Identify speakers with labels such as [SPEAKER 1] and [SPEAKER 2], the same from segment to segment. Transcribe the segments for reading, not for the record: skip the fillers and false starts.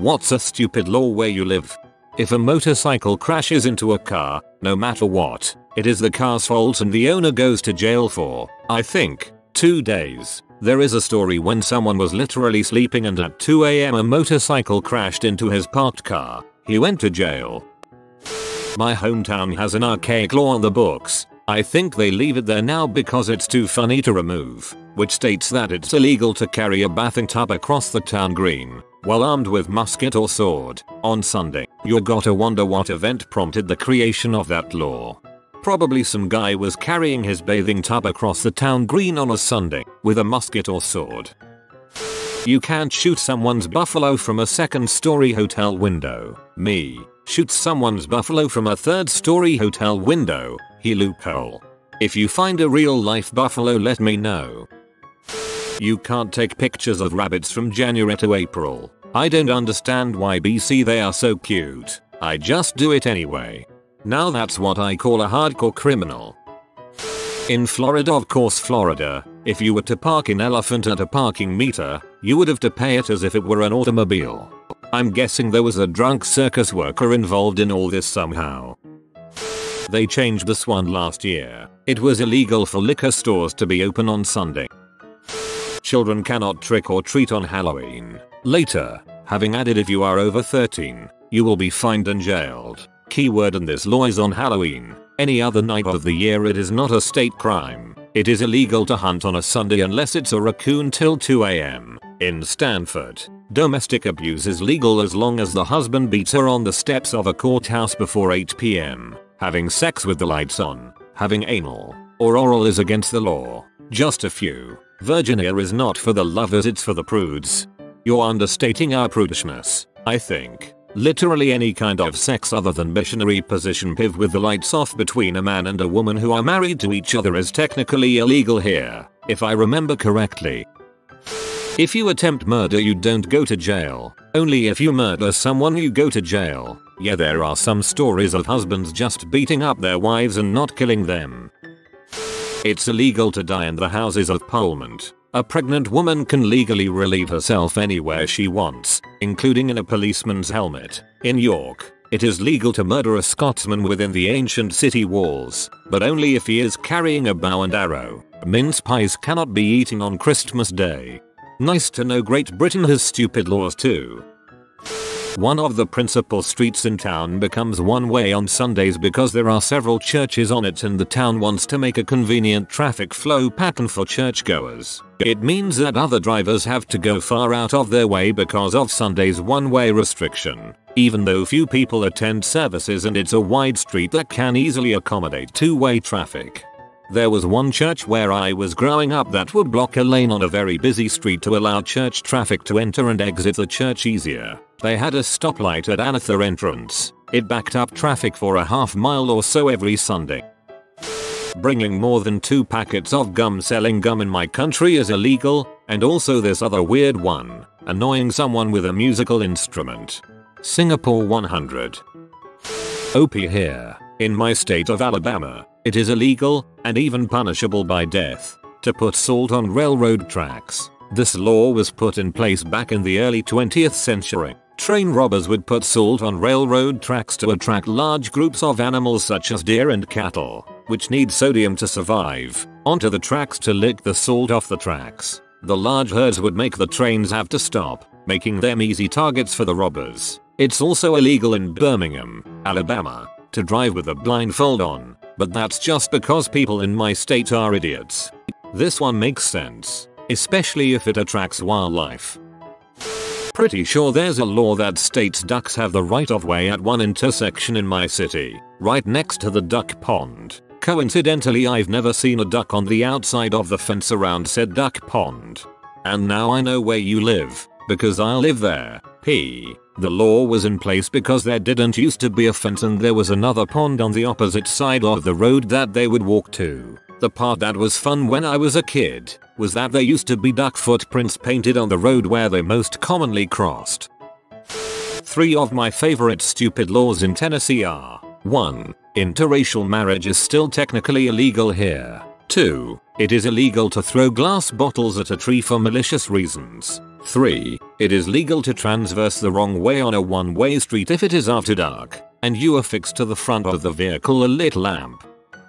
[SPEAKER 1] What's a stupid law where you live? If a motorcycle crashes into a car, no matter what, it is the car's fault and the owner goes to jail for, I think, 2 days. There is a story when someone was literally sleeping and at 2 AM a motorcycle crashed into his parked car. He went to jail. My hometown has an archaic law on the books. I think they leave it there now because it's too funny to remove, which states that it's illegal to carry a bathing tub across the town green while armed with musket or sword on Sunday. You gotta wonder what event prompted the creation of that law. Probably some guy was carrying his bathing tub across the town green on a Sunday with a musket or sword. You can't shoot someone's buffalo from a second-story hotel window. Me. Shoot someone's buffalo from a third-story hotel window. He loophole. If you find a real-life buffalo, let me know. You can't take pictures of rabbits from January to April. I don't understand why BC they are so cute. I just do it anyway. Now that's what I call a hardcore criminal. In Florida, of course Florida, if you were to park an elephant at a parking meter, you would have to pay it as if it were an automobile. I'm guessing there was a drunk circus worker involved in all this somehow. They changed this one last year. It was illegal for liquor stores to be open on Sunday. Children cannot trick or treat on Halloween. Later, having added if you are over 13, you will be fined and jailed. Keyword in this law is on Halloween. Any other night of the year it is not a state crime. It is illegal to hunt on a Sunday unless it's a raccoon till 2 AM. In Stanford, domestic abuse is legal as long as the husband beats her on the steps of a courthouse before 8 PM. Having sex with the lights on, having anal or oral is against the law. Just a few. Virginia is not for the lovers, it's for the prudes. You're understating our prudishness, I think. Literally any kind of sex other than missionary position PIV with the lights off between a man and a woman who are married to each other is technically illegal here, if I remember correctly. If you attempt murder you don't go to jail. Only if you murder someone you go to jail. Yeah, there are some stories of husbands just beating up their wives and not killing them. It's illegal to die in the Houses of Parliament. A pregnant woman can legally relieve herself anywhere she wants, including in a policeman's helmet. In York, it is legal to murder a Scotsman within the ancient city walls, but only if he is carrying a bow and arrow. Mince pies cannot be eaten on Christmas Day. Nice to know Great Britain has stupid laws too. One of the principal streets in town becomes one way on Sundays because there are several churches on it and the town wants to make a convenient traffic flow pattern for churchgoers. It means that other drivers have to go far out of their way because of Sunday's one-way restriction, even though few people attend services and it's a wide street that can easily accommodate two-way traffic. There was one church where I was growing up that would block a lane on a very busy street to allow church traffic to enter and exit the church easier. They had a stoplight at Anatha entrance. It backed up traffic for a half mile or so every Sunday. Bringing more than 2 packets of gum, selling gum in my country is illegal, and also this other weird one, annoying someone with a musical instrument. Singapore 100. OP here. In my state of Alabama, it is illegal, and even punishable by death, to put salt on railroad tracks. This law was put in place back in the early 20th century. Train robbers would put salt on railroad tracks to attract large groups of animals such as deer and cattle, which need sodium to survive, onto the tracks to lick the salt off the tracks. The large herds would make the trains have to stop, making them easy targets for the robbers. It's also illegal in Birmingham, Alabama, to drive with a blindfold on, but that's just because people in my state are idiots. This one makes sense, especially if it attracts wildlife. Pretty sure there's a law that states ducks have the right of way at one intersection in my city, right next to the duck pond. Coincidentally, I've never seen a duck on the outside of the fence around said duck pond. And now I know where you live, because I live there. The law was in place because there didn't used to be a fence and there was another pond on the opposite side of the road that they would walk to. The part that was fun when I was a kid was that there used to be duck footprints painted on the road where they most commonly crossed. 3 of my favorite stupid laws in Tennessee are: 1. Interracial marriage is still technically illegal here. 2. It is illegal to throw glass bottles at a tree for malicious reasons. 3. It is legal to transverse the wrong way on a one-way street if it is after dark, and you affix to the front of the vehicle a lit lamp.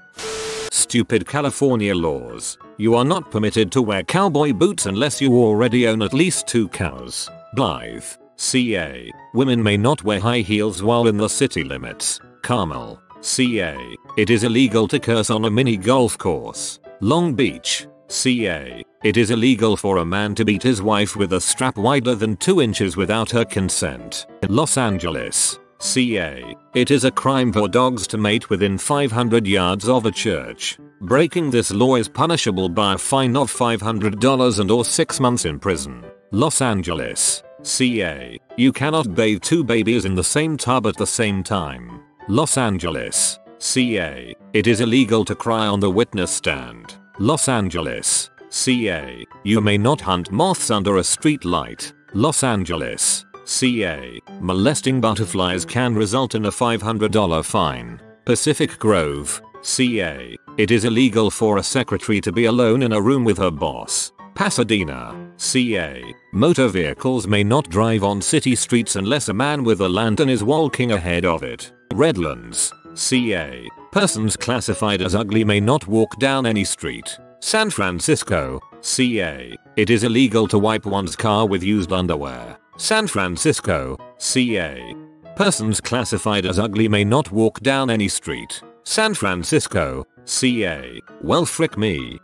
[SPEAKER 1] Stupid California laws. You are not permitted to wear cowboy boots unless you already own at least 2 cows. Blythe, CA. Women may not wear high heels while in the city limits. Carmel, CA. It is illegal to curse on a mini golf course. Long Beach, CA. It is illegal for a man to beat his wife with a strap wider than 2 inches without her consent. Los Angeles, CA. It is a crime for dogs to mate within 500 yards of a church. Breaking this law is punishable by a fine of $500 and or 6 months in prison. Los Angeles, CA. You cannot bathe 2 babies in the same tub at the same time. Los Angeles, CA. It is illegal to cry on the witness stand. Los Angeles, CA. You may not hunt moths under a street light. Los Angeles, CA. Molesting butterflies can result in a $500 fine. Pacific Grove, CA. It is illegal for a secretary to be alone in a room with her boss. Pasadena, CA. Motor vehicles may not drive on city streets unless a man with a lantern is walking ahead of it. Redlands, CA. Persons classified as ugly may not walk down any street. San Francisco, CA. It is illegal to wipe one's car with used underwear. San Francisco, CA. Persons classified as ugly may not walk down any street. San Francisco, CA. Well, frick me.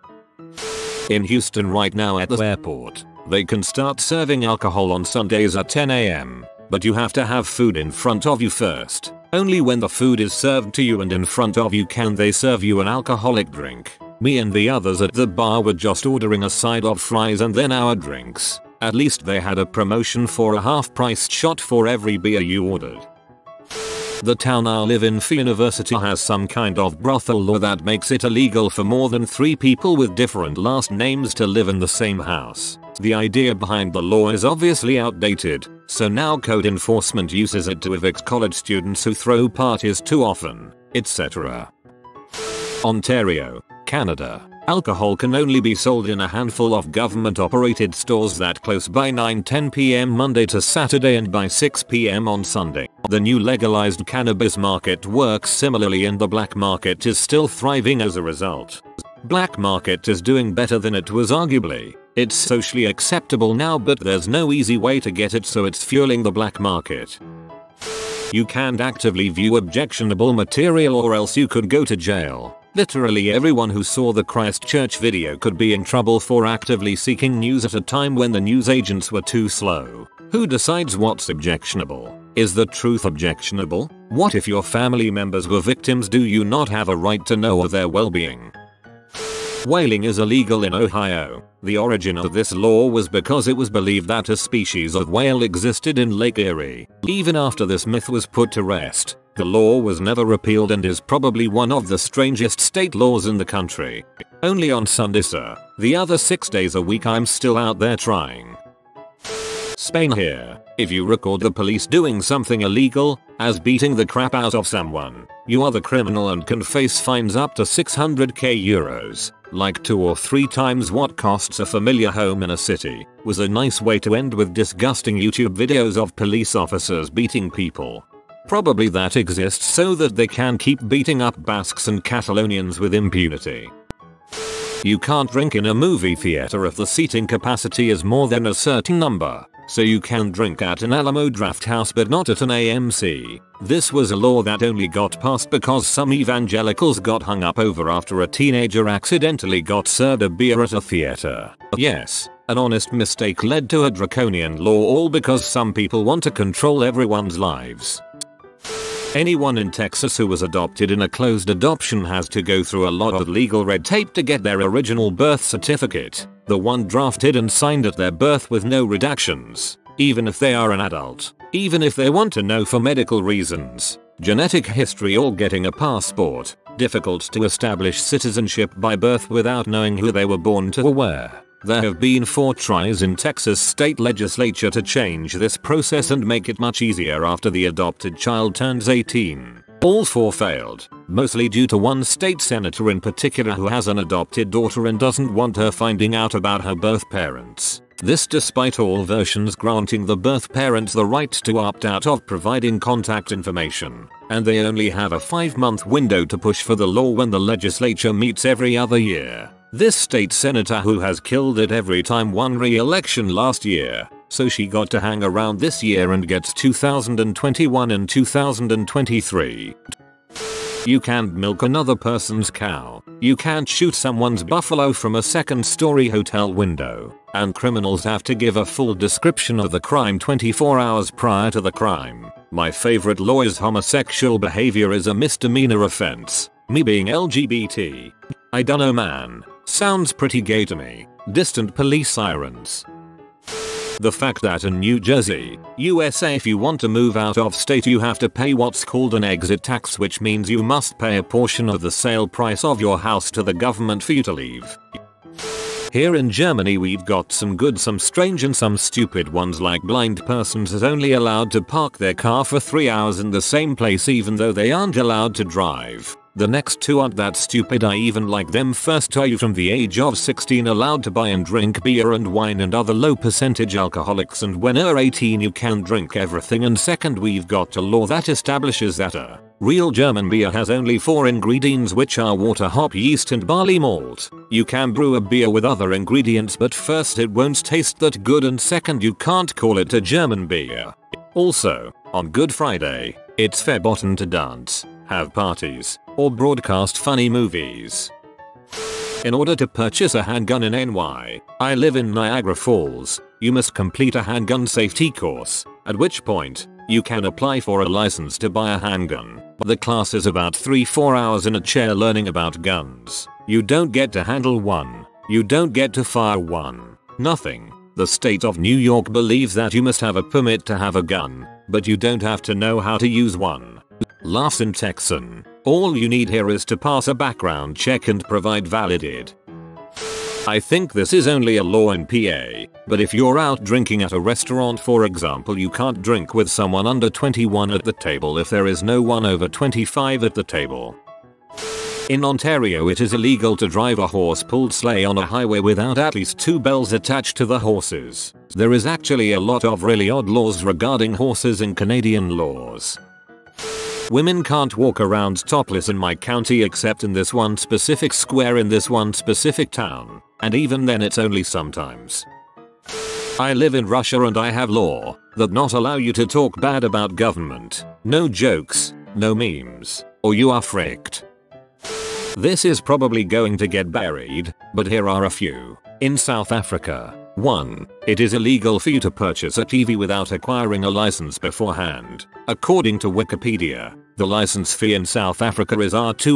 [SPEAKER 1] In Houston right now at the airport, they can start serving alcohol on Sundays at 10 AM, but you have to have food in front of you first. Only when the food is served to you and in front of you can they serve you an alcoholic drink. Me and the others at the bar were just ordering a side of fries and then our drinks. At least they had a promotion for a half-price shot for every beer you ordered. The town I live in, University, has some kind of brothel law that makes it illegal for more than 3 people with different last names to live in the same house. The idea behind the law is obviously outdated, so now code enforcement uses it to evict college students who throw parties too often, etc. Ontario, Canada. Alcohol can only be sold in a handful of government-operated stores that close by 9-10 PM Monday to Saturday and by 6 PM on Sunday. The new legalized cannabis market works similarly and the black market is still thriving as a result. Black market is doing better than it was arguably. It's socially acceptable now, but there's no easy way to get it, so it's fueling the black market. You can't actively view objectionable material or else you could go to jail. Literally everyone who saw the Christchurch video could be in trouble for actively seeking news at a time when the news agents were too slow. Who decides what's objectionable? Is the truth objectionable? What if your family members were victims? Do you not have a right to know of their well-being? Whaling is illegal in Ohio. The origin of this law was because it was believed that a species of whale existed in Lake Erie. Even after this myth was put to rest, the law was never repealed and is probably one of the strangest state laws in the country. Only on Sunday, sir. The other 6 days a week I'm still out there trying. Spain here. If you record the police doing something illegal, as beating the crap out of someone, you are the criminal and can face fines up to 600k euros, like 2 or 3 times what costs a familiar home in a city. Was a nice way to end with disgusting YouTube videos of police officers beating people. Probably that exists so that they can keep beating up Basques and Catalonians with impunity. You can't drink in a movie theater if the seating capacity is more than a certain number. So you can drink at an Alamo Drafthouse but not at an AMC. This was a law that only got passed because some evangelicals got hung up over after a teenager accidentally got served a beer at a theater. Yes, an honest mistake led to a draconian law, all because some people want to control everyone's lives. Anyone in Texas who was adopted in a closed adoption has to go through a lot of legal red tape to get their original birth certificate, the one drafted and signed at their birth with no redactions, even if they are an adult, even if they want to know for medical reasons, genetic history, or getting a passport. Difficult to establish citizenship by birth without knowing who they were born to or where. There have been 4 tries in Texas state legislature to change this process and make it much easier after the adopted child turns 18. All 4 failed, mostly due to one state senator in particular who has an adopted daughter and doesn't want her finding out about her birth parents. This despite all versions granting the birth parents the right to opt out of providing contact information, and they only have a 5-month window to push for the law when the legislature meets every other year. This state senator who has killed it every time won re-election last year, so she got to hang around this year and gets 2021 and 2023. You can't milk another person's cow. You can't shoot someone's buffalo from a 2nd-story hotel window. And criminals have to give a full description of the crime 24 hours prior to the crime. My favorite law is homosexual behavior is a misdemeanor offense. Me being LGBT. I dunno man. Sounds pretty gay to me. Distant police sirens. The fact that in New Jersey, USA, if you want to move out of state you have to pay what's called an exit tax, which means you must pay a portion of the sale price of your house to the government for you to leave. Here in Germany we've got some good, some strange and some stupid ones, like blind persons is only allowed to park their car for 3 hours in the same place even though they aren't allowed to drive. The next two aren't that stupid, I even like them. First, are you from the age of 16 allowed to buy and drink beer and wine and other low percentage alcoholics, and when you're 18 you can drink everything? And second, we've got a law that establishes that a real German beer has only 4 ingredients, which are water, hop, yeast and barley malt. You can brew a beer with other ingredients, but first it won't taste that good, and second you can't call it a German beer. Also, on Good Friday, it's verboten to dance, have parties, or broadcast funny movies. In order to purchase a handgun in NY, I live in Niagara Falls, you must complete a handgun safety course, at which point, you can apply for a license to buy a handgun. The class is about 3-4 hours in a chair learning about guns. You don't get to handle one. You don't get to fire one. Nothing. The state of New York believes that you must have a permit to have a gun, but you don't have to know how to use one. Laughs in Texan. All you need here is to pass a background check and provide valid. I think this is only a law in PA, but if you're out drinking at a restaurant for example, you can't drink with someone under 21 at the table if there is no one over 25 at the table. In Ontario it is illegal to drive a horse-pulled sleigh on a highway without at least 2 bells attached to the horses. There is actually a lot of really odd laws regarding horses in Canadian laws. Women can't walk around topless in my county except in this one specific square in this one specific town, and even then it's only sometimes. I live in Russia and I have law that not allow you to talk bad about government. No jokes, no memes, or you are fricked. This is probably going to get buried, but here are a few. In South Africa, 1. It is illegal for you to purchase a TV without acquiring a license beforehand. According to Wikipedia, the license fee in South Africa is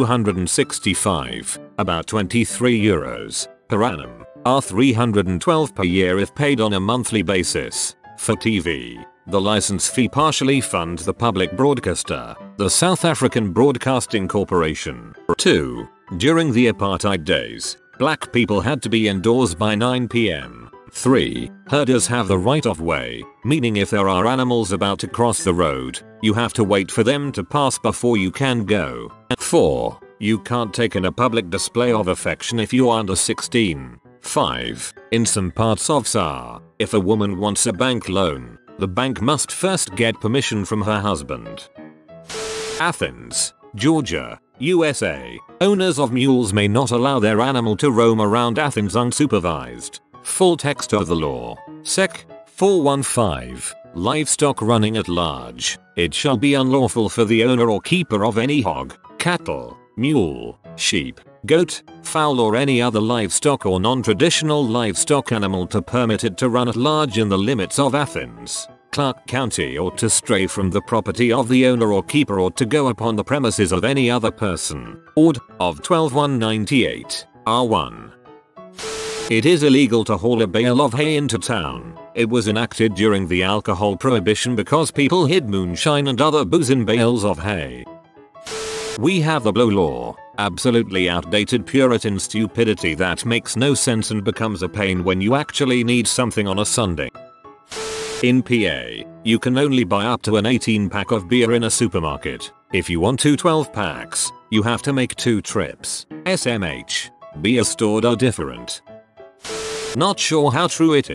[SPEAKER 1] R265, about €23 per annum, R312 per year if paid on a monthly basis. For TV, the license fee partially funds the public broadcaster, the South African Broadcasting Corporation. 2. During the apartheid days, black people had to be indoors by 9 p.m. 3. Herders have the right of way, meaning if there are animals about to cross the road, you have to wait for them to pass before you can go. 4. You can't take in a public display of affection if you're under 16. 5. In some parts of SAR, if a woman wants a bank loan, the bank must first get permission from her husband. Athens, Georgia, USA. Owners of mules may not allow their animal to roam around Athens unsupervised. Full text of the law. Sec. 415. Livestock running at large. It shall be unlawful for the owner or keeper of any hog, cattle, mule, sheep, goat, fowl or any other livestock or non-traditional livestock animal to permit it to run at large in the limits of Athens, Clark County, or to stray from the property of the owner or keeper, or to go upon the premises of any other person. Ord. of 12198, R1. It is illegal to haul a bale of hay into town. It was enacted during the alcohol prohibition because people hid moonshine and other booze in bales of hay. We have the blow law, absolutely outdated Puritan stupidity that makes no sense and becomes a pain when you actually need something on a Sunday. In PA, you can only buy up to an 18-pack of beer in a supermarket. If you want 2 12-packs, you have to make 2 trips. SMH. Beer stored are different. Not sure how true it is,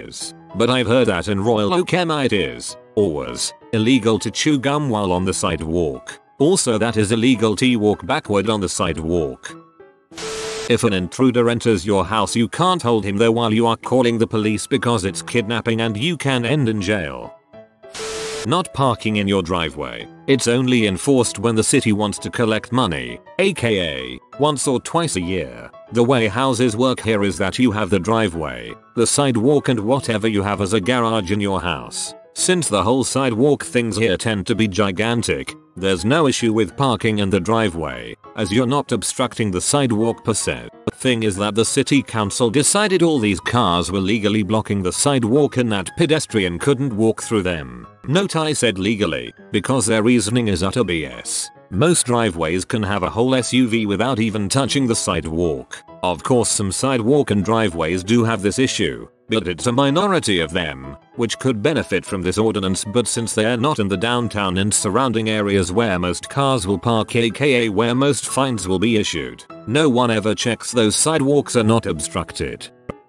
[SPEAKER 1] but I've heard that in Royal Oak it is, or was, illegal to chew gum while on the sidewalk. Also that is illegal to walk backward on the sidewalk. If an intruder enters your house you can't hold him there while you are calling the police because it's kidnapping and you can end in jail. Not parking in your driveway. It's only enforced when the city wants to collect money, aka once or twice a year. The way houses work here is that you have the driveway, the sidewalk and whatever you have as a garage in your house. Since the whole sidewalk things here tend to be gigantic, there's no issue with parking in the driveway, as you're not obstructing the sidewalk per se. The thing is that the city council decided all these cars were legally blocking the sidewalk and that pedestrian couldn't walk through them. Note I said legally, because their reasoning is utter BS. Most driveways can have a whole SUV without even touching the sidewalk. Of course some sidewalk and driveways do have this issue, but it's a minority of them, which could benefit from this ordinance, but since they're not in the downtown and surrounding areas where most cars will park aka where most fines will be issued, no one ever checks those sidewalks are not obstructed.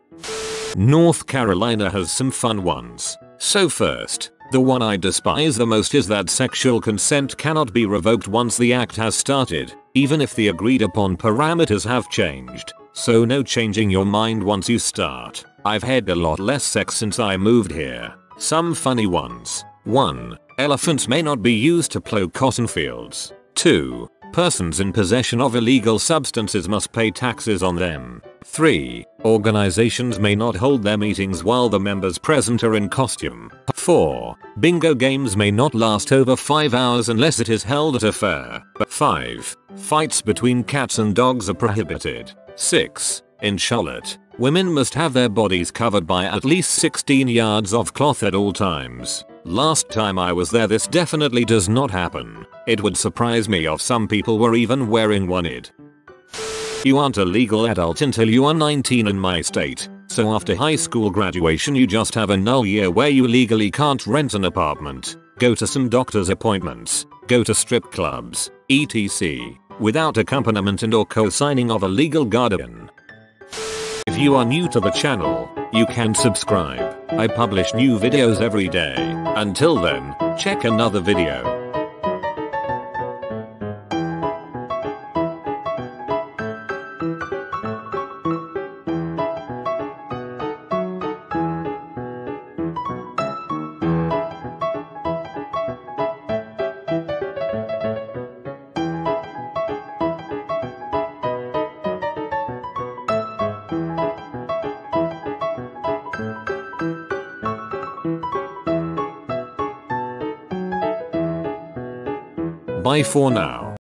[SPEAKER 1] North Carolina has some fun ones. So first, the one I despise the most is that sexual consent cannot be revoked once the act has started, even if the agreed upon parameters have changed. So no changing your mind once you start. I've had a lot less sex since I moved here. Some funny ones. 1. Elephants may not be used to plow cotton fields. 2. Persons in possession of illegal substances must pay taxes on them. 3. Organizations may not hold their meetings while the members present are in costume. 4. Bingo games may not last over 5 hours unless it is held at a fair. 5. Fights between cats and dogs are prohibited. 6. In Charlotte, women must have their bodies covered by at least 16 yards of cloth at all times. Last time I was there this definitely does not happen. It would surprise me if some people were even wearing one. You aren't a legal adult until you are 19 in my state, so after high school graduation you just have a null year where you legally can't rent an apartment, go to some doctor's appointments, go to strip clubs, etc. without accompaniment and or co-signing of a legal guardian. If you are new to the channel, you can subscribe. I publish new videos every day. Until then, check another video. Bye for now.